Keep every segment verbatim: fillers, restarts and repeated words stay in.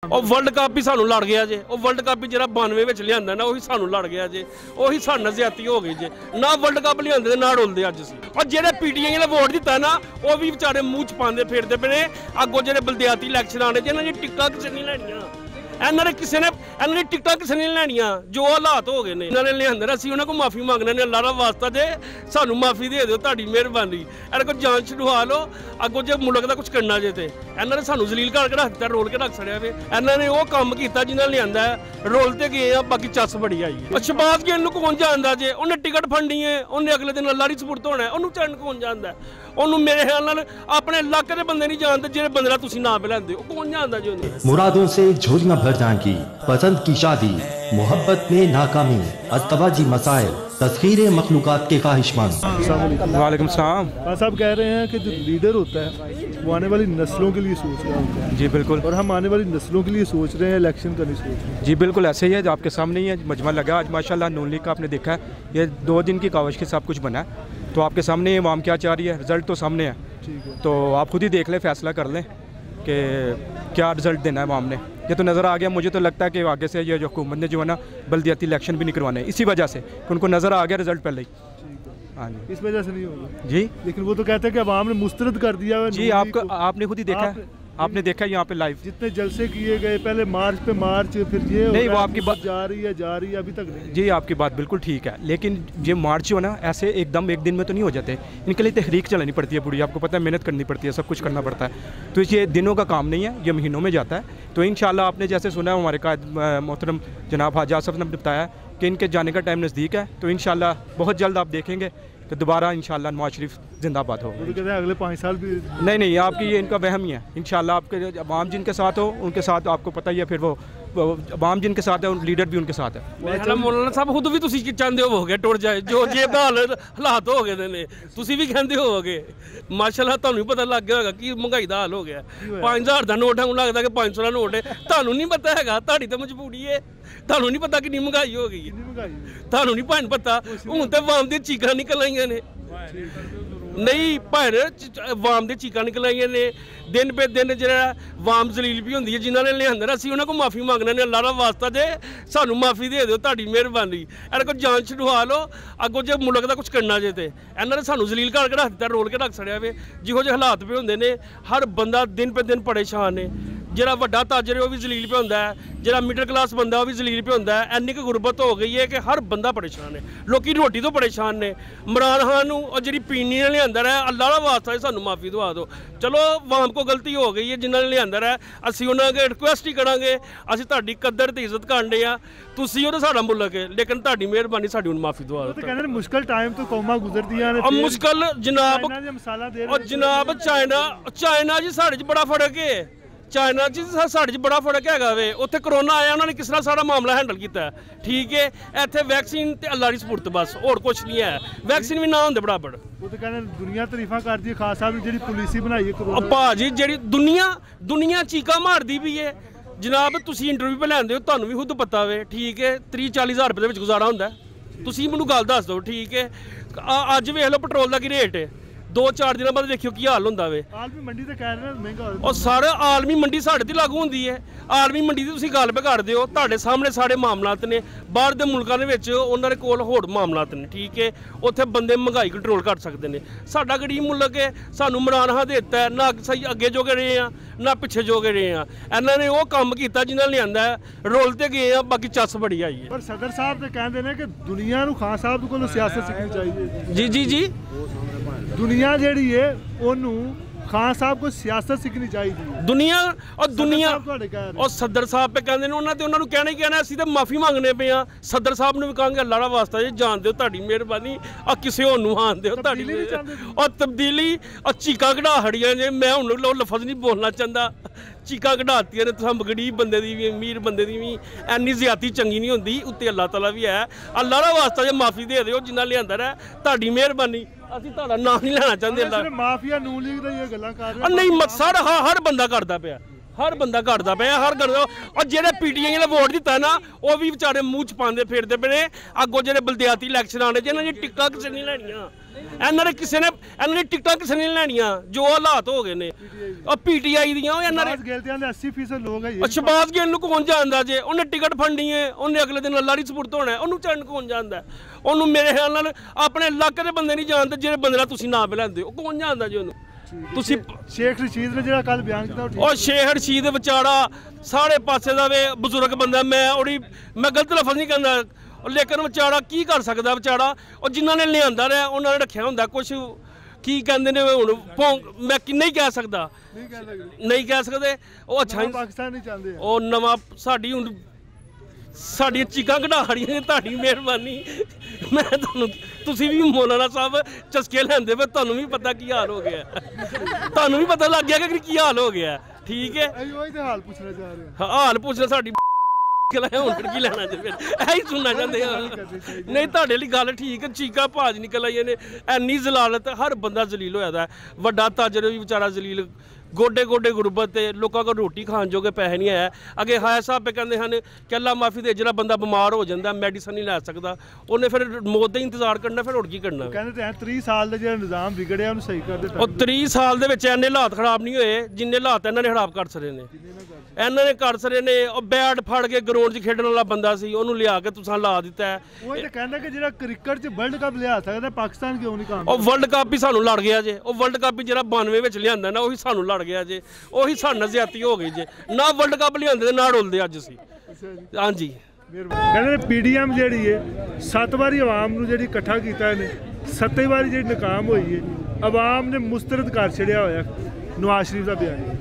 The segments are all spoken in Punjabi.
ਉਹ ਵਰਲਡ ਕੱਪ ਹੀ ਸਾਨੂੰ ਲੜ ਗਿਆ ਜੇ। ਉਹ ਵਰਲਡ ਕੱਪ ਜਿਹੜਾ ਬਾਨਵੇਂ ਵਿੱਚ ਲਿਆਂਦਾ ਨਾ ਉਹੀ ਸਾਨੂੰ ਲੜ ਗਿਆ ਜੇ। ਉਹੀ ਸਾਡੇ ਨਾਲ ਜ਼ਿਆਦਤੀ ਹੋ ਗਈ ਜੇ। ਨਾ ਵਰਲਡ ਕੱਪ ਲਿਆਂਦੇ ਨਾ ਰੋਲਦੇ ਅੱਜ ਅਸੀਂ। ਔਰ ਜਿਹੜੇ ਪੀਟੀਆਈ ਨੇ ਵੋਟ ਦਿੱਤਾ ਨਾ ਉਹ ਵੀ ਵਿਚਾਰੇ ਮੂੰਹ ਚ ਪਾਉਂਦੇ ਫਿਰਦੇ ਪਏ ਨੇ। ਅੱਗੋਂ ਜਿਹੜੇ ਬਲਦਿਆਤੀ ਇਲੈਕਸ਼ਨ ਆਣੇ ਜਿਹਨਾਂ ਦੀਆਂ ਟਿਕਟਾਂ ਕਿਸੇ ਨਹੀਂ ਲੈਣੀਆਂ, ਇਹਨਾਂ ਨੇ ਕਿਸੇ ਨੇ ਇਹਨਾਂ ਦੀ ਟਿਕਟਾਂ ਕਿਸੇ ਨੇ ਲੈਣੀਆਂ। ਜੋ ਹਾਲਾਤ ਹੋ ਗਏ ਨੇ ਇਹਨਾਂ ਨੇ ਲਿਆਂਦੇ, ਅਸੀਂ ਉਹਨਾਂ ਕੋਲ ਮਾਫੀ ਮੰਗਣੇ ਨੇ। ਅੱਲਾ ਦਾ ਵਾਸਤਾ ਜੇ ਸਾਨੂੰ ਮਾਫੀ ਦੇ ਦਿਓ, ਤੁਹਾਡੀ ਮਿਹਰਬਾਨੀ। ਇਹਨਾਂ ਕੋਲ ਜਾਂਚ ਛੁਡਵਾ ਲਓ। ਅੱਗੋਂ ਜੇ ਮੁਲਕ ਦਾ ਕੁਝ ਕਰਨਾ ਜੇ ਤੇ ਇਹਨਾਂ ਨੇ ਸਾਨੂੰ ਜ਼ਲੀਲ ਕਰਕੇ ਰੱਖ ਦਿੱਤਾ, ਰੋਲ ਕੇ ਰੱਖ ਛੜਿਆ ਵੇ। ਇਹਨਾਂ ਨੇ ਉਹ ਕੰਮ ਕੀਤਾ ਜਿਹਨਾਂ ਲਿਆਂਦਾ, ਰੋਲ ਤੇ ਗਏ ਆ, ਬਾਕੀ ਚੱਸ ਬੜੀ ਆਈ ਹੈ। ਸ਼ਬਾਜ਼ ਗਿੱਲ ਨੂੰ ਕੌਣ ਜਾਣਦਾ ਜੇ? ਉਹਨੇ ਟਿਕਟ ਫੜਨੀ ਹੈ, ਉਹਨੇ ਅਗਲੇ ਦਿਨ ਅੱਲਾ ਦੀ ਸਪੁਰਦ ਹੋਣਾ, ਉਹਨੂੰ ਚੜਨ ਕੌਣ ਜਾਣਦਾ? ਉਹਨੂੰ ਮੇਰੇ ਖਿਆਲ ਨਾਲ ਆਪਣੇ ਇਲਾਕੇ ਦੇ ਬੰਦੇ ਨਹੀਂ ਜਾਣਦੇ, ਜਿਹੜੇ ਬੰਦੇ ਦਾ ਤੁਸੀਂ ਨਾਮ ਲੈਂਦੇ ਹੋ ਕੌਣ ਜਾਣਦਾ ਜੀ ਉਹਨੂੰ? मुरादों से झोलियां भर जाएंगी, पसंद की शादी, मोहब्बत में नाकामी, अतवाजी मसाइल, तस्खीर मखलूकात के ख्वाहिशमंद। वालेकुम सलाम। साहब कह रहे हैं कि जो लीडर होता है वो आने वाली नस्लों के लिए सोच रहा होता है। जी बिल्कुल। और हम आने वाली नस्लों के लिए सोच रहे हैं, इलेक्शन का नहीं सोच रहे। जी बिल्कुल ऐसे ही है, जो आपके सामने ही है मजमा लगा आज माशाल्लाह। नून लीग का आपने देखा है, ये दो दिन की कावश के सब कुछ बना है। तो आपके सामने ये अवाम क्या चाह रही है, रिज़ल्ट तो सामने है। ठीक है, तो आप खुद ही देख लें, फैसला कर लें कि क्या रिज़ल्ट देना है अवाम ने। ये तो नज़र आ गया। मुझे तो लगता है कि आगे से ये जो हुकूमत ने जो है ना बल्दियाती इलेक्शन भी नहीं करवाने, इसी वजह से उनको नज़र आ गया रिज़ल्ट पहले ही। हाँ जी, इस वजह से नहीं होगा जी। लेकिन वो तो कहते हैं कि अवाम ने मुस्तरद कर दिया है जी। आपको आपने खुद ही देखा है, आपने देखा यहाँ पे लाइव जितने जलसे किए गए, पहले मार्च पे मार्च, फिर ये नहीं, वो आपकी बात जा रही है जा रही है अभी तक नहीं। जी आपकी बात बिल्कुल ठीक है, लेकिन ये मार्च जो है ना ऐसे एकदम एक दिन में तो नहीं हो जाते। इनके लिए तहरीक चलानी पड़ती है पूरी, आपको पता है, मेहनत करनी पड़ती है, सब कुछ करना पड़ता है। तो ये दिनों का काम नहीं है, ये महीनों में जाता है। तो इंशाल्लाह आपने जैसे सुना है हमारे कायद मोहतरम जनाब हाजी आसफ ने बताया कि इनके जाने का टाइम नज़दीक है। तो इंशाल्लाह बहुत जल्द आप देखेंगे तो दोबारा इंशाल्लाह नवाज शरीफ जिंदाबाद हो। तो कहते हैं अगले पाँच साल भी नहीं नहीं, आपकी ये इनका वहम ही है। इंशाल्लाह आपके अवाम जिनके साथ हो उनके साथ आपको पता ही है, फिर वो अवाम जिनके साथ है लीडर भी उनके साथ है। ਮੌਲਾਨਾ ਸਾਹਿਬ ਖੁਦ ਵੀ ਤੁਸੀਂ ਚਾਹੁੰਦੇ ਹੋਵੋਗੇ ਟੁੱਟ ਜਾਏ, ਜੋ ਜੇਬ ਦਾ ਹਾਲਾਤ ਹੋ ਗਏ ਨੇ, ਤੁਸੀਂ ਵੀ ਕਹਿੰਦੇ ਹੋਵੋਗੇ। ਮਾਸ਼ਾਅੱਲਾ ਤੁਹਾਨੂੰ ਵੀ ਪਤਾ ਲੱਗ ਗਿਆ ਹੋਵੇਗਾ ਕਿ ਮਹਿੰਗਾਈ ਦਾ ਹਾਲ ਹੋ ਗਿਆ। ਪੰਜ ਹਜ਼ਾਰ ਦਾ ਨੋਟ ਹੈ, ਲੱਗਦਾ ਕਿ ਪੰਜ ਸੌ ਦਾ ਨੋਟ ਹੈ। ਤੁਹਾਨੂੰ ਨਹੀਂ ਪਤਾ ਹੈਗਾ, ਤੁਹਾਡੀ ਤਾਂ ਮਜਬੂਰੀ ਹੈ। ਤੁਹਾਨੂੰ ਨਹੀਂ ਪਤਾ ਕਿੰਨੀ ਮਹਿੰਗਾਈ ਹੋ ਗਈ, ਤੁਹਾਨੂੰ ਨਹੀਂ ਭੈਣ ਪਤਾ। ਹੁਣ ਤੇ ਵਾਮ ਦੀਆਂ ਚੀਕਾਂ ਨਿਕਲ ਆਈਆਂ ਨੇ। ਨਹੀਂ ਭੈਣ, ਵਾਮ ਦੇ ਚੀਕਾਂ ਨਿਕਲ ਆਈਆਂ ਨੇ। ਦਿਨ ਪੇ ਦਿਨ ਜਿਹੜਾ ਵਾਮ ਜ਼ਲੀਲ ਵੀ ਹੁੰਦੀ ਹੈ ਜਿਨ੍ਹਾਂ ਨੇ ਲਿਆਂਦਾ, ਅਸੀਂ ਉਹਨਾਂ ਕੋਲ ਮਾਫੀ ਮੰਗਣੇ ਨੇ। ਅੱਲਾ ਦਾ ਵਾਸਤਾ ਜੇ ਸਾਨੂੰ ਮਾਫੀ ਦੇ ਦਿਓ, ਤੁਹਾਡੀ ਮਿਹਰਬਾਨੀ। ਇਹਨਾਂ ਕੋਲ ਜਾਂਚ ਛੁਡਵਾ ਲਓ। ਅੱਗੋਂ ਜੇ ਮੁਲਕ ਦਾ ਕੁਝ ਕਰਨਾ ਜੇ ਤੇ ਇਹਨਾਂ ਨੇ ਸਾਨੂੰ ਜ਼ਲੀਲ ਕਰਕੇ ਰੱਖ ਦਿੱਤਾ, ਰੋਲ ਕੇ ਰੱਖ ਛੜਿਆ ਵੇ। ਜਿਹੋ ਜਿਹੇ ਹਾਲਾਤ ਪਏ ਹੁੰਦੇ ਨੇ, ਹਰ ਬੰਦਾ ਦਿਨ ਪੇ ਦਿਨ ਪਰੇਸ਼ਾਨ ਨੇ। ਜਿਹੜਾ ਵੱਡਾ ਤਾਜਰ ਹੈ ਉਹ ਵੀ ਜ਼ਲੀਲ ਪਿਆ ਹੁੰਦਾ ਹੈ, ਜਿਹੜਾ ਮਿਡਲ ਕਲਾਸ ਬੰਦਾ ਉਹ ਵੀ ਜ਼ਲੀਲ ਪਿਆ ਹੁੰਦਾ ਹੈ। ਇੰਨੀ ਕੁ ਗੁਰਬਤ ਹੋ ਗਈ ਹੈ ਕਿ ਹਰ ਬੰਦਾ ਪਰੇਸ਼ਾਨ ਹੈ। ਲੋਕੀ ਰੋਟੀ ਤੋਂ ਪਰੇਸ਼ਾਨ ਨੇ। ਇਮਰਾਨ ਖਾਨ ਨੂੰ ਉਹ ਜਿਹੜੀ ਪੀਣੀ ਨੇ ਲਿਆਂਦਾ ਹੈ, ਅੱਲਾ ਦਾ ਵਾਸਤਾ ਸਾਨੂੰ ਮਾਫੀ ਦਵਾ ਦਿਓ। ਚਲੋ ਵਾਮ ਕੋ ਗਲਤੀ ਹੋ ਗਈ ਹੈ ਜਿਨ੍ਹਾਂ ਨੇ ਲਿਆਂਦਾ ਹੈ, ਅਸੀਂ ਉਹਨਾਂ ਅੱਗੇ ਰਿਕੁਐਸਟ ਹੀ ਕਰਾਂਗੇ। ਅਸੀਂ ਤੁਹਾਡੀ ਕਦਰ ਤੇ ਇੱਜ਼ਤ ਕਰਦੇ ਹਾਂ, ਤੁਸੀਂ ਉਹ ਤਾਂ ਸਾਡਾ ਮੁਲਕ ਹੈ, ਲੇਕਿਨ ਤੁਹਾਡੀ ਮਿਹਰਬਾਨੀ ਸਾਡੀ ਹੁਣ ਮਾਫੀ ਦਵਾ ਦਿਓ। ਕਹਿੰਦੇ ਨੇ ਮੁਸ਼ਕਲ ਟਾਈਮ ਤੋਂ ਕੌਮਾਂ ਗੁਜ਼ਰਦੀਆਂ ਨੇ। ਮੁਸ਼ਕਲ ਜਨਾਬ, ਉਹ ਜਨਾਬ ਚਾਈਨਾ ਚਾਈਨਾ ਜੀ ਸਾਡੇ 'ਚ ਬੜਾ ਫਰਕ ਹੈ। ਚਾਈਨਾ 'ਚ ਸਾਡੇ 'ਚ ਬੜਾ ਫਰਕ ਹੈਗਾ ਵੇ। ਉੱਥੇ ਕਰੋਨਾ ਆਇਆ, ਉਹਨਾਂ ਨੇ ਕਿਸ ਤਰ੍ਹਾਂ ਸਾਰਾ ਮਾਮਲਾ ਹੈਂਡਲ ਕੀਤਾ, ਠੀਕ ਹੈ। ਇੱਥੇ ਵੈਕਸੀਨ ਤੇ ਅੱਲਾ ਦੀ ਸਪੁਰਦ, ਬਸ ਹੋਰ ਕੁਛ ਨਹੀਂ ਹੈ। ਵੈਕਸੀਨ ਵੀ ਨਾ ਹੁੰਦੇ ਬਰਾਬਰ। ਉਹ ਤਾਂ ਕਹਿੰਦੇ ਦੁਨੀਆ ਤਾਰੀਫਾਂ ਕਰਦੀ ਹੈ ਖਾਸ ਸਾਹਿਬ ਨੇ ਜਿਹੜੀ ਪਾਲਿਸੀ ਬਣਾਈ ਹੈ ਕਰੋਨਾ। ਭਾਜੀ ਜਿਹੜੀ ਦੁਨੀਆ ਦੁਨੀਆ ਚੀਕਾਂ ਮਾਰਦੀ ਵੀ ਹੈ ਜਨਾਬ। ਤੁਸੀਂ ਇੰਟਰਵਿਊ 'ਤੇ ਲੈਂਦੇ ਹੋ, ਤੁਹਾਨੂੰ ਵੀ ਖੁਦ ਪਤਾ ਵੇ, ਠੀਕ ਹੈ। ਤੀਹ ਚਾਲੀ ਹਜ਼ਾਰ ਰੁਪਏ ਦੇ ਵਿੱਚ ਗੁਜ਼ਾਰਾ ਹੁੰਦਾ। ਤੁਸੀਂ ਮੈਨੂੰ ਗੱਲ ਦੱਸ ਦਿਓ, ਠੀਕ ਹੈ। ਅੱਜ ਵੇਖ ਲਓ ਪੈਟਰੋਲ ਦਾ ਕੀ ਰੇਟ ਹੈ, ਦੋ ਚਾਰ ਦਿਨਾਂ ਬਾਅਦ ਦੇਖਿਓ ਕੀ ਹਾਲ ਹੁੰਦਾ ਵੇ। ਆਲਮੀ ਮੰਡੀ ਤੇ ਕਹਿ ਰਹੇ ਮਹਿੰਗਾ ਹੋ ਉਹ ਸਾਰੇ ਆਲਮੀ ਮੰਡੀ ਸਾਡੇ ਤੇ ਲਾਗੂ ਹੁੰਦੀ ਹੈ। ਆਲਮੀ ਮੰਡੀ ਦੀ ਤੁਸੀਂ ਗੱਲ ਕਰਦੇ ਹੋ, ਤੁਹਾਡੇ ਸਾਹਮਣੇ ਸਾਰੇ ਮਾਮਲਾਤ ਨੇ। ਬਾਹਰ ਦੇ ਮੁਲਕਾਂ ਦੇ ਵਿੱਚ ਉਹਨਾਂ ਦੇ ਕੋਲ ਹੋਰ ਮਾਮਲਾਤ ਨੇ, ਠੀਕ ਹੈ। ਉੱਥੇ ਬੰਦੇ ਮਹਿੰਗਾਈ ਕੰਟਰੋਲ ਕਰ ਸਕਦੇ ਨੇ। ਸਾਡਾ ਗਰੀਬ ਮੁਲਕ ਹੈ, ਸਾਨੂੰ ਇਮਰਾਨ ਖਾਨ ਦੇ ਦਿੱਤਾ, ਨਾ ਸਹੀ ਅੱਗੇ ਜੋਗੇ ਰਹੇ ਆ ਨਾ ਪਿੱਛੇ ਜੋਗੇ ਰਹੇ ਆ। ਇਹਨਾਂ ਨੇ ਉਹ ਕੰਮ ਕੀਤਾ ਜਿਹਨਾਂ ਨੇ ਲਿਆਂਦਾ, ਰੋਲ ਤੇ ਗਏ ਆ, ਬਾਕੀ ਚੱਸ ਬੜੀ ਆਈ ਹੈ। ਪਰ ਸਦਰ ਸਾਹਿਬ ਤੇ ਕਹਿੰਦੇ ਨੇ ਕਿ ਦੁਨੀਆ ਨੂੰ ਖਾਨ ਸਾਹਿਬ ਕੋਲੋਂ ਸਿਆਸਤ ਸਿੱਖਣੀ ਚਾਹੀਦੀ। ਜੀ ਜੀ ਜੀ ਦੁਨੀਆ ਜਿਹੜੀ ਹੈ ਉਹਨੂੰ ਖਾਨ ਸਾਹਿਬ को सियासत सीखनी चाहिए। दुनिया और दुनिया और सदर साहब पे कहते हैं उन्होंने उन्होंने कहना ही कहना, ਅਸੀਂ ਤਾਂ ਮਾਫੀ ਮੰਗਣੇ ਪਏ ਆ। ਸਦਰ ਸਾਹਿਬ ਨੂੰ ਵੀ ਕਹਾਂਗੇ ਅੱਲਾ ਦਾ ਵਾਸਤਾ ਜੀ ਜਾਣ ਦਿਓ, ਤੁਹਾਡੀ ਮਿਹਰਬਾਨੀ। ਆ ਕਿਸੇ ਹੋਰ ਨੂੰ ਆਣ ਦਿਓ, ਤੁਹਾਡੀ ਔਰ ਤਬਦੀਲੀ ਔਰ ਚੀਕਾਂ ਕਢਾ ਹੜੀਆਂ ਜੇ। ਮੈਂ ਹੁਣ ਉਹ ਲਫ਼ਜ਼ ਨਹੀਂ ਬੋਲਣਾ ਚਾਹੁੰਦਾ। ਚੀਕਾਂ ਕਢਾਤੀਆਂ ਨੇ ਤੁਸੀਂ, ਗਰੀਬ ਬੰਦੇ ਦੀ ਵੀ ਅਮੀਰ ਬੰਦੇ ਦੀ ਵੀ। ਐਨੀ ਜ਼ਿਆਦਤੀ ਚੰਗੀ ਨਹੀਂ ਹੁੰਦੀ। ਉੱਤੇ ਅੱਲਾਹ ਤਾਲਾ ਵੀ ਹੈ। ਅੱਲਾ ਦਾ ਵਾਸਤਾ ਜੇ ਮਾਫੀ ਦੇ ਦਿਓ ਜਿੰਨਾ ਲਿਆਂਦਾ ਹੈ, ਤੁਹਾਡੀ ਮਿਹਰਬਾਨੀ। ਅਸੀਂ ਤੁਹਾਡਾ ਨਾਮ ਨਹੀਂ ਲੈਣਾ ਚਾਹੁੰਦੇ। ਅੱਲਾ ਮਾਫੀਆ ਨੂਨ ਲੀਗ ਦਾ ਇਹ ਗੱਲਾਂ ਕਰ ਰਹੇ ਨਹੀਂ, ਮਕਸਦ ਹਰ ਬੰਦਾ ਕਰਦਾ ਪਿਆ, हर बंदा घटदा पे हर घर और जेडे पीटीआई ने वोट दिता ना वो भी बेचारे मूँह च पाते फिरते पे अगों जो बलदियाती इलैक्शन आने जिन्होंने टिकटा किसी नहीं लैनिया इन्होंने किसी ने इन्होंने टिकटा किसी नहीं लैनिया जो हालात हो गए ने और पीटीआई दियां अस्सी फीसद लोग है शहबाज गिल नूं कौन जानदा जे उन्हें टिकट फंडनी है उन्हें अगले दिन अल्लाह दी सपुर्द होना है उन्होंने चरण कौन जानदा उन्होंने मेरे ख्याल नाल अपने इलाके के बंदे नहीं जानते जेडे बंदे दा तुसीं नाम लैंदे हो कौन जानदा जी उन्होंने ਤੁਸੀਂ ਸ਼ੇਖ ਰਸ਼ੀਦ ਨੇ ਜਿਹੜਾ ਕੱਲ ਬਿਆਨ ਕੀਤਾ ਉਹ ਸ਼ੇਖ ਰਸ਼ੀਦ ਵਿਚਾਰਾ ਸਾਰੇ ਪਾਸੇ ਦਾ ਵੇ ਬਜ਼ੁਰਗ ਬੰਦਾ ਮੈਂ ਉਹਦੀ ਮੈਂ ਗਲਤ ਲਫ਼ਜ਼ ਨਹੀਂ ਕਹਿੰਦਾ ਲੇਕਿਨ ਵਿਚਾਰਾ ਕੀ ਕਰ ਸਕਦਾ ਵਿਚਾਰਾ ਉਹ ਜਿਨ੍ਹਾਂ ਨੇ ਲਿਆਂਦਾ ਰਿਹਾ ਉਹਨਾਂ ਨੇ ਰੱਖਿਆ ਹੁੰਦਾ ਕੁਝ ਕੀ ਕਹਿੰਦੇ ਨੇ ਹੁਣ ਮੈਂ ਕਿ ਨਹੀਂ ਕਹਿ ਸਕਦਾ ਨਹੀਂ ਕਹਿ ਸਕਦੇ ਉਹ ਅੱਛਾ ਪਾਕਿਸਤਾਨ ਨਹੀਂ ਚਾਹੁੰਦੇ ਉਹ ਨਵਾਂ ਸਾਡੀ ਹੁਣ ਸਾਡੀਆਂ ਚੀਕਾਂ ਕਢਾ ਰਹੀਆਂ ਨੇ ਤੁਹਾਡੀ ਮਿਹਰਬਾਨੀ ਮੈਂ ਤੁਹਾਨੂੰ ਤੁਸੀਂ ਵੀ ਮੌਲਾਨਾ ਸਾਹਿਬ ਚਸਕੇ ਲੈਂਦੇ ਪਏ ਤੁਹਾਨੂੰ ਵੀ ਪਤਾ ਕੀ ਹਾਲ ਹੋ ਗਿਆ ਤੁਹਾਨੂੰ ਵੀ ਪਤਾ ਲੱਗ ਗਿਆ ਕਿ ਕੀ ਹਾਲ ਹੋ ਗਿਆ ਠੀਕ ਹੈ ਅਸੀਂ ਉਹੀ ਤੇ ਹਾਲ ਪੁੱਛਣਾ ਚਾਹ ਰਹੇ ਹਾਂ ਹਾਲ ਪੁੱਛਣਾ ਸਾਡੀ ਹੁਣ ਕੀ ਲੈਣਾ ਜੇ ਫਿਰ ਇਹੀ ਸੁਣਨਾ ਚਾਹੁੰਦੇ ਆ ਨਹੀਂ ਤੁਹਾਡੇ ਲਈ ਗੱਲ ਠੀਕ ਹੈ ਚੀਕਾਂ ਭਾਜ ਨਿਕਲ ਆਈਆਂ ਨੇ ਐਨੀ ਜ਼ਲਾਲਤ ਹਰ ਬੰਦਾ ਜ਼ਲੀਲ ਹੋਇਆ ਦਾ ਵੱਡਾ ਤਾਜਰ ਵੀ ਵਿਚਾਰਾ ਜ਼ਲੀਲ गोडे गोडे गुरबत लोगों को रोटी खाने जोगे पैसे नहीं है अगे हाया साहब पे कहते हैं कि अल्लाह माफ़ी दे जो बंदा बीमार हो जाता मैडिसन नहीं लै सकता उन्हें फिर मौत का इंतजार करना फिर होर की करना तीह साल का जो निज़ाम बिगड़िया उन्हें सही कर दे तीह साल के इन्ने हालात खराब नहीं होए जिन्ने हालात इन्होंने खराब कर सके ने इन्होंने कर सके ने बैट फड़ के ग्राउंड च खेडने वाला बंदा सी उन्होंने लिया के तुसां ला दिता है वो तो कहना कि जो क्रिकेट च वर्ल्ड कप लिया सकता पाकिस्तान क्यों नहीं काम वर्ल्ड कप ही सानू लड़ गया जे वर्ल्ड कप ही जो बानवे में लिया ना वही सानू लड़ गया जे ਉਹੀ ਸਾਡਾ ਜ਼ਿਆਦਤੀ ਹੋ ਗਈ ਜੇ ਨਾ ਵਰਲਡ ਕੱਪ ਲਿਆਂਦੇ ਤੇ ਨਾ ਡੋਲਦੇ ਅੱਜ ਅਸੀਂ ਹਾਂਜੀ ਕਹਿੰਦੇ ਪੀਡੀਐਮ ਜਿਹੜੀ ਹੈ ਸੱਤ ਵਾਰੀ ਆਵਾਮ ਨੂੰ ਜਿਹੜੀ ਇਕੱਠਾ ਕੀਤਾ ਇਹਨੇ ਸੱਤੇ ਵਾਰੀ ਜਿਹੜੀ ਨਾਕਾਮ ਹੋਈ ਹੈ ਆਵਾਮ ਨੇ ਮੁਸਤਰਦ ਕਰ ਛੜਿਆ ਹੋਇਆ ਨਵਾਜ਼ ਸ਼ਰੀਫ ਦਾ ਬਿਆਨ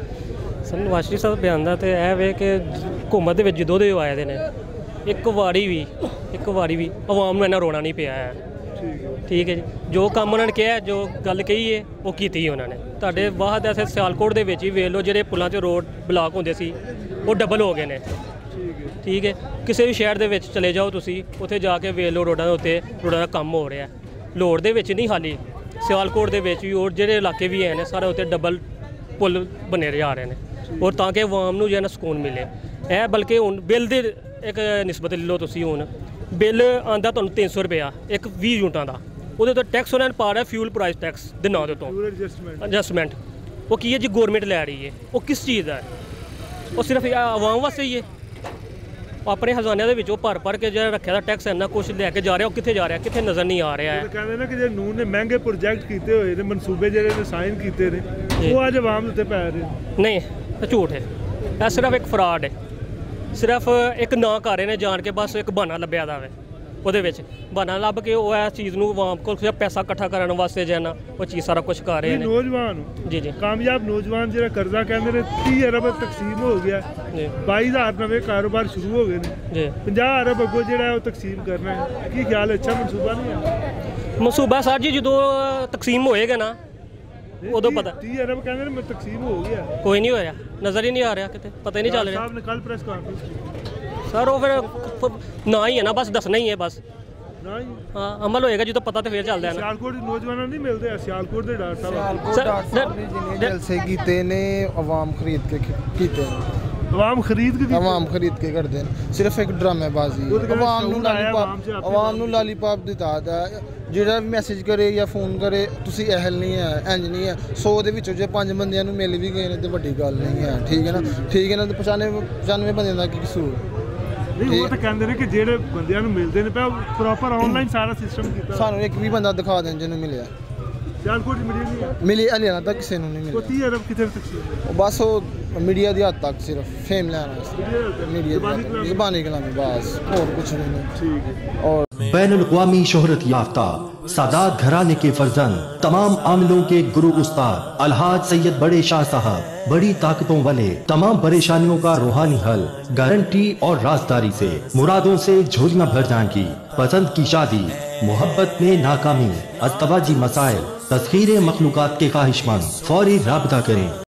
ਸਰ ਨਵਾਜ਼ ਸ਼ਰੀਫ ਸਾਹਿਬ ਬਿਆਨ ਦਾ ਤੇ ਇਹ ਵੇ ਕਿ ਹਕੂਮਤ ਦੇ ਵਿੱਚ ਜਦੋਂ ਦੇ ਆਏ ਦੇ ਨੇ ਇੱਕ ਵਾਰੀ ਵੀ ਇੱਕ ਵਾਰੀ ਵੀ ਆਵਾਮ ਨੂੰ ਇਹਨਾਂ ਰੋਣਾ ਨਹੀਂ ਪਿਆ ਹੈ ਠੀਕ ਹੈ ਜੀ ਜੋ ਕੰਮ ਉਹਨਾਂ ਨੇ ਕਿਹਾ ਜੋ ਗੱਲ ਕਹੀ ਹੈ ਉਹ ਕੀਤੀ ਉਹਨਾਂ ਨੇ ਤੁਹਾਡੇ ਬਾਅਦ ਐਸੇ ਸਿਆਲਕੋਟ ਦੇ ਵਿੱਚ ਹੀ ਵੇਖ ਲਓ ਜਿਹੜੇ ਪੁਲਾਂ 'ਚ ਰੋਡ ਬਲਾਕ ਹੁੰਦੇ ਸੀ ਉਹ ਡਬਲ ਹੋ ਗਏ ਨੇ ਠੀਕ ਹੈ ਕਿਸੇ ਵੀ ਸ਼ਹਿਰ ਦੇ ਵਿੱਚ ਚਲੇ ਜਾਓ ਤੁਸੀਂ ਉੱਥੇ ਜਾ ਕੇ ਵੇਖ ਲਓ ਰੋਡਾਂ ਦੇ ਉੱਤੇ ਰੋਡਾਂ ਦਾ ਕੰਮ ਹੋ ਰਿਹਾ ਲੋੜ ਦੇ ਵਿੱਚ ਨਹੀਂ ਹਾਲੀ ਸਿਆਲਕੋਟ ਦੇ ਵਿੱਚ ਵੀ ਔਰ ਜਿਹੜੇ ਇਲਾਕੇ ਵੀ ਹੈ ਨੇ ਸਾਰੇ ਉੱਤੇ ਡਬਲ ਪੁਲ ਬਣੇ ਜਾ ਰਹੇ ਨੇ ਔਰ ਤਾਂ ਕਿ ਆਵਾਮ ਨੂੰ ਜਿਹੜਾ ਸਕੂਨ ਮਿਲੇ ਇਹ ਬਲਕਿ ਹੁਣ ਬਿੱਲ ਦੇ ਇੱਕ ਨਿਸਬਤ ਲੈ ਲਓ ਤੁਸੀਂ ਹੁਣ ਬਿੱਲ ਆਉਂਦਾ ਤੁਹਾਨੂੰ ਤਿੰਨ ਸੌ ਰੁਪਇਆ ਇੱਕ ਵੀਹ ਯੂਨਿਟਾਂ ਦਾ ਉਹਦੇ ਤੋਂ ਟੈਕਸ ਉਹਨਾਂ ਨੇ ਪਾ ਰਿਹਾ ਫਿਊਲ ਪ੍ਰਾਈਸ ਟੈਕਸ ਦੇ ਨਾਂ ਦੇ ਤੋਂ ਐਡਜਸਟਮੈਂਟ ਉਹ ਕੀ ਹੈ ਜੀ ਗੌਰਮੈਂਟ ਲੈ ਰਹੀ ਹੈ ਉਹ ਕਿਸ ਚੀਜ਼ ਦਾ ਹੈ ਉਹ ਸਿਰਫ ਆਵਾਮ ਵਾਸਤੇ ਹੀ ਹੈ ਆਪਣੇ ਖਜ਼ਾਨਿਆਂ ਦੇ ਵਿੱਚ ਉਹ ਭਰ ਭਰ ਕੇ ਜਿਹੜਾ ਰੱਖਿਆ ਦਾ ਟੈਕਸ ਇੰਨਾ ਕੁਛ ਲੈ ਕੇ ਜਾ ਰਿਹਾ ਉਹ ਕਿੱਥੇ ਜਾ ਰਿਹਾ ਕਿੱਥੇ ਨਜ਼ਰ ਨਹੀਂ ਆ ਰਿਹਾ ਹੈ ਕਹਿੰਦੇ ਨੇ ਕਿ ਜੇ ਨੂਨ ਨੇ ਮਹਿੰਗੇ ਪ੍ਰੋਜੈਕਟ ਕੀਤੇ ਹੋਏ ਨੇ ਮਨਸੂਬੇ ਜਿਹੜੇ ਨੇ ਸਾਈਨ ਕੀਤੇ ਨੇ ਉਹ ਅੱਜ ਆਵਾਮ ਉੱਤੇ ਪੈ ਰਹੇ ਨਹੀਂ ਇਹ ਝੂਠ ਹੈ ਇਹ ਸਿਰਫ ਇੱਕ ਫਰਾਡ ਹੈ ਸਿਰਫ ਇੱਕ ਨਾਂ ਕਰ ਰਹੇ ਨੇ ਜਾਣ ਕੇ ਬਸ ਇੱਕ ਬਹਾਨਾ ਲੱਭਿਆ ਦਾ ਵੇ ਉਹਦੇ ਵਿੱਚ ਬਹਾਨਾ ਲੱਭ ਕੇ ਉਹ ਇਸ ਚੀਜ਼ ਨੂੰ ਆਵਾਮ ਕੋਲ ਪੈਸਾ ਇਕੱਠਾ ਕਰਨ ਵਾਸਤੇ ਜਾਣਾ ਉਹ ਚੀਜ਼ ਸਾਰਾ ਕੁਝ ਕਰ ਰਹੇ ਨੇ ਨੌਜਵਾਨ ਜੀ ਜੀ ਕਾਮਯਾਬ ਨੌਜਵਾਨ ਜਿਹੜਾ ਕਰਜ਼ਾ ਕਹਿੰਦੇ ਨੇ ਤੀਹ ਅਰਬ ਤਕਸੀਮ ਹੋ ਗਿਆ ਬਾਈ ਹਜ਼ਾਰ ਨਵੇਂ ਕਾਰੋਬਾਰ ਸ਼ੁਰੂ ਹੋ ਗਏ ਨੇ ਜੀ ਪੰਜਾਹ ਅਰਬ ਅੱਗੋਂ ਜਿਹੜਾ ਉਹ ਤਕਸੀਮ ਕਰਨਾ ਹੈ ਕੀ ਖਿਆਲ ਅੱਛਾ ਮਨਸੂਬਾ ਨਹੀਂ ਹੈ ਮਨਸੂਬਾ ਸਰ ਜੀ ਜਦੋਂ ਤਕਸੀਮ ਹੋਏਗਾ ਨਾ ਉਦੋਂ ਪਤਾ ਤੀਹ ਅਰਬ ਕਹਿੰਦੇ ਨੇ ਤਕਸੀਮ ਹੋ ਗਿਆ ਕੋਈ ਨਹੀਂ ਹੋਇਆ ਨਜ਼ਰ ਹੀ ਨਹੀਂ ਆ ਰਿਹਾ ਕਿਤੇ ਪਤਾ ਹੀ ਨਹੀਂ ਚੱਲ ਰਿਹਾ ਸਾਹਿਬ ਨੇ ਕੱਲ ਪ੍ਰੈਸ ਕਾਨਫਰੰਸ ਕੀਤੀ ਸਰ ਉਹ ਫਿਰ ਨਾ ਹੀ ਹੈ ਨਾ ਬਸ ਦੱਸਣਾ ਹੀ ਹੈ ਬਸ ਨਾ ਹੀ ਹਾਂ ਅਮਲ ਹੋਏਗਾ ਜਦੋਂ ਪਤਾ ਤੇ ਫਿਰ ਚੱਲਦਾ ਹੈ ਨਾ ਸਿਆਲਕੋਟ ਦੇ ਨੌਜਵਾਨਾਂ ਨਹੀਂ ਮਿਲਦੇ ਸਿਆਲਕੋਟ ਦੇ ਡਾਕਟਰ ਸਾਹਿਬ ਸਿਆਲਕੋਟ ਜਲਸੇ ਕੀਤੇ ਨੇ ਆਵਾਮ ਖਰੀਦ ਕੇ ਕੀਤੇ ਆਵਾਮ ਖਰੀਦ ਕੇ ਆਵਾਮ ਖਰੀਦ ਕੇ ਕਰਦੇ ਨੇ ਸਿਰਫ ਇੱਕ ਡਰਾਮੇਬਾਜ਼ੀ ਆਵਾਮ ਨੂੰ ਲਾਲੀਪਾਪ ਆਵਾਮ ਨੂੰ ਲਾਲੀਪਾਪ ਦਿੱਤਾ ਦਾ ਜਿਹੜਾ ਵੀ ਮੈਸੇਜ ਕਰੇ ਜਾਂ ਫੋਨ ਕਰੇ ਤੁਸੀਂ ਅਹਿਲ ਨਹੀਂ ਹੈ ਇੰਜ ਨਹੀਂ ਹੈ ਸੌ ਦੇ ਵਿੱਚੋਂ ਜੇ ਪੰਜ ਬੰਦਿਆਂ ਨੂੰ ਮਿਲ ਵੀ ਗਏ ਨੇ ਤੇ ਵੱਡੀ ਗੱਲ ਨਹੀਂ ਹੈ ਠੀਕ ਹੈ ਨਾ ਠੀਕ ਹੈ ਨਾ ਤੇ ਪਚਾਨਵੇਂ ਪਚਾਨਵੇਂ ਬੰਦਿਆਂ ਦਾ ਕੀ ਕਸੂਰ ਉਹ ਤਾਂ ਕਹਿੰਦੇ ਨੇ ਕਿ ਜਿਹੜੇ ਬੰਦਿਆਂ ਨੂੰ ਮਿਲਦੇ ਨੇ ਪ੍ਰੋਪਰ ਆਨਲਾਈਨ ਸਾਰਾ ਸਿਸਟਮ ਕੀਤਾ ਸਾਨੂੰ ਇੱਕ ਵੀ ਬੰਦਾ ਦਿਖਾ ਦੇਣ ਜਿਹਨੂੰ ਮਿਲਿਆ ਸਿਆਲਕੋਟ ਦੀ ਮੀਡੀਆ ਨਹੀਂ ਮਿਲੀ ਹਲਿਆਣਾ ਤੱਕ ਕਿਸੇ ਨੂੰ ਨਹੀਂ ਮਿਲਿਆ ਤੀਹ ਅਰਬ ਕਿਤੇ ਤੱਕ ਬਸ ਉਹ मीडिया की हद तक सिर्फ फेम लेना मीडिया ज़बानी कलामी बस और कुछ नहीं और बैनुल-अक़वामी शोहरत याफ्ता सादात घराने के फर्जंद तमाम आमिलों के गुरु उस्ताद अलहाज सैयद बड़े शाह साहब बड़ी ताकतों वाले तमाम परेशानियों का रूहानी हल गारंटी और राजदारी से मुरादों से झोलियां भर जाएंगी। पसंद की शादी मोहब्बत में नाकामी अस्तवाजी मसाइल तस्खीर मखलूकात के ख्वाहिशमंद फौरी राबता करें।